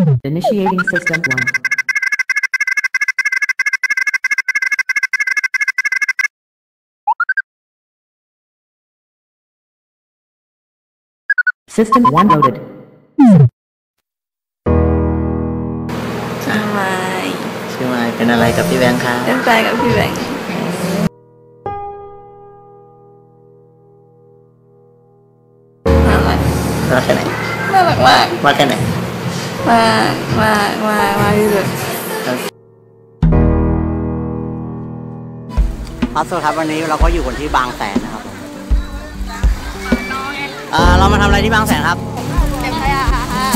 Initiating System 1. System 1 loaded. ทำไมชื่อไมเป็นอะไรกับพี่แบงค์ครับเป็นแฟนกับพี่แบงค์น่ารักแค่ไหนน่ารักมากแค่ไหนมากที่สุดครับสวัสดีครับวันนี้เราก็อยู่กันที่บางแสนนะครับเรามาทำอะไรที่บางแสนครับเก็บขยะ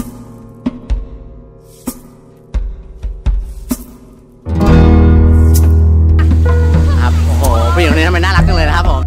ครับโอ้โหผู้หญิงคนนี้ทำไมน่ารักจังเลยนะครับผม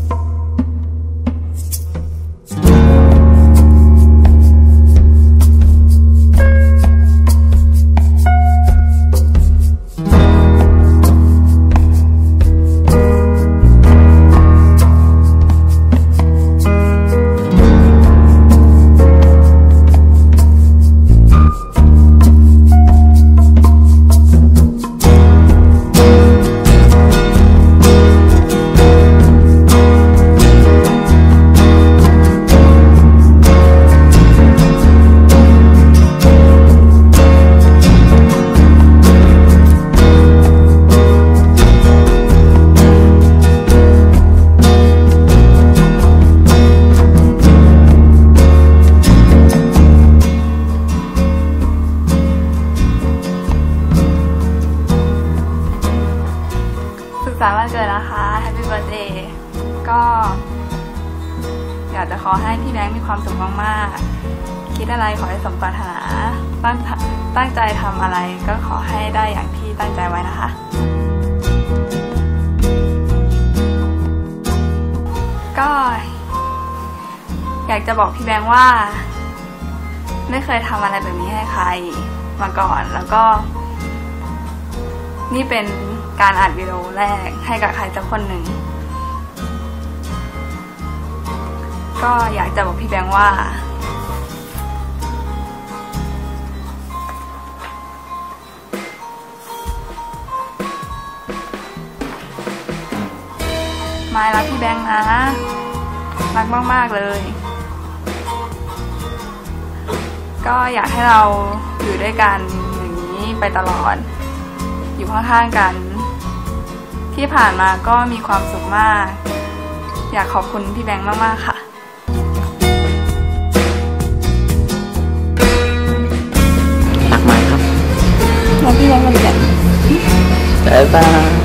สุขสันต์วันเกิดนะคะ Happy Birthday ก็อยากจะขอให้พี่แบงค์มีความสุขมากๆคิดอะไรขอให้สมปรารถนาตั้งใจทำอะไรก็ขอให้ได้อย่างที่ตั้งใจไว้นะคะก็อยากจะบอกพี่แบงค์ว่าไม่เคยทำอะไรแบบนี้ให้ใครมาก่อนแล้วก็นี่เป็นการอัดวิดีโอแรกให้กับใครสักคนหนึ่งก็อยากจะบอกพี่แบงค์ว่าไมค์รักพี่แบงค์นะรักมากๆเลยก็อยากให้เราอยู่ด้วยกันอย่างนี้ไปตลอดอยู่ข้างๆกันที่ผ่านมาก็มีความสุขมากอยากขอบคุณพี่แบงค์มากๆค่ะรักไหมครับรักพี่แบงค์เหมือนกันบ๊ายบาย